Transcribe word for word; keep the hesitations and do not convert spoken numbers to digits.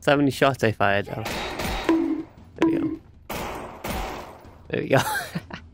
how many shots I fired though. There we go. There we go.